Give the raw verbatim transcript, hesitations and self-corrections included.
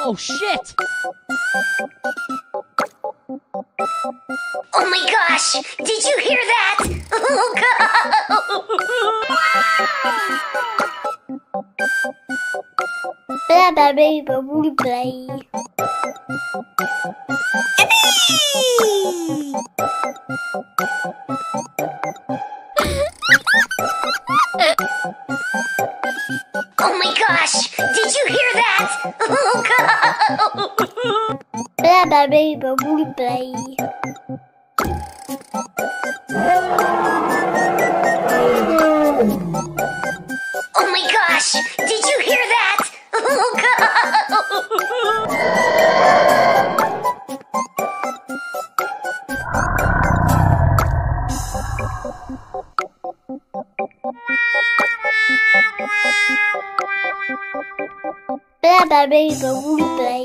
Oh shit! Oh my gosh! Did you hear that? Oh god! Blah blah blah blah blah blah. Oh my gosh! Did you hear that? Oh god! Blah blah blah blah blah blah. Oh my gosh! Did you hear that? Oh god! Blah blah blah blah blah.